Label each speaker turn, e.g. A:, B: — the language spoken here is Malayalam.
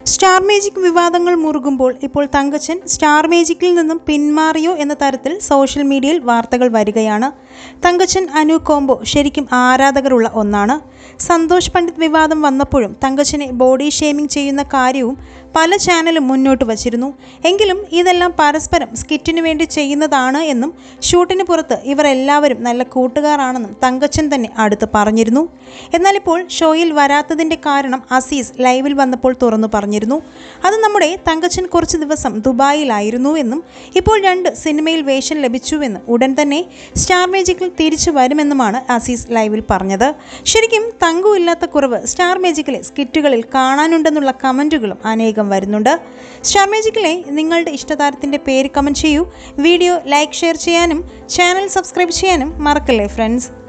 A: സ്റ്റാർ മാജിക് വിവാദങ്ങൾ മുറുകുമ്പോൾ ഇപ്പോൾ തങ്കച്ചൻ സ്റ്റാർ മാജിക്കിൽ നിന്നും പിന്മാറിയോ എന്ന തരത്തിൽ സോഷ്യൽ മീഡിയയിൽ വാർത്തകൾ വരികയാണ്. തങ്കച്ചൻ അനു കോംബോ ശരിക്കും ആരാധകരുള്ള ഒന്നാണ്. സന്തോഷ് പണ്ഡിറ്റ് വിവാദം വന്നപ്പോഴും തങ്കച്ചനെ ബോഡി ഷേമിംഗ് ചെയ്യുന്ന കാര്യവും പല ചാനലും മുന്നോട്ട് വച്ചിരുന്നു. എങ്കിലും ഇതെല്ലാം പരസ്പരം സ്കിറ്റിനു വേണ്ടി ചെയ്യുന്നതാണ് എന്നും ഷൂട്ടിന് പുറത്ത് ഇവർ എല്ലാവരും നല്ല കൂട്ടുകാരാണെന്നും തങ്കച്ചൻ തന്നെ അടുത്ത് പറഞ്ഞിരുന്നു. എന്നാൽ ഇപ്പോൾ ഷോയിൽ വരാത്തതിൻ്റെ കാരണം അസീസ് ലൈവിൽ വന്നപ്പോൾ തുറന്നു പറഞ്ഞിരുന്നു. അത് നമ്മുടെ തങ്കച്ചൻ കുറച്ച് ദിവസം ദുബായിലായിരുന്നു എന്നും ഇപ്പോൾ 2 സിനിമയിൽ വേഷം ലഭിച്ചുവെന്നും ഉടൻ തന്നെ സ്റ്റാർ മാജിക്കിൽ തിരിച്ചു വരുമെന്നുമാണ് അസീസ് ലൈവിൽ പറഞ്ഞത്. ശരിക്കും തങ്കു ഇല്ലാത്ത കുറവ് സ്റ്റാർ മാജിക്കിലെ സ്കിറ്റുകളിൽ കാണാനുണ്ടെന്നുള്ള കമൻറ്റുകളും അനേകം വരുന്നുണ്ട്. സ്റ്റാർ മാജിക്കിലെ നിങ്ങളുടെ ഇഷ്ടതാരത്തിൻ്റെ പേര് കമൻറ്റ് ചെയ്യൂ. വീഡിയോ ലൈക്ക് ഷെയർ ചെയ്യാനും ചാനൽ സബ്സ്ക്രൈബ് ചെയ്യാനും മറക്കല്ലേ ഫ്രണ്ട്സ്.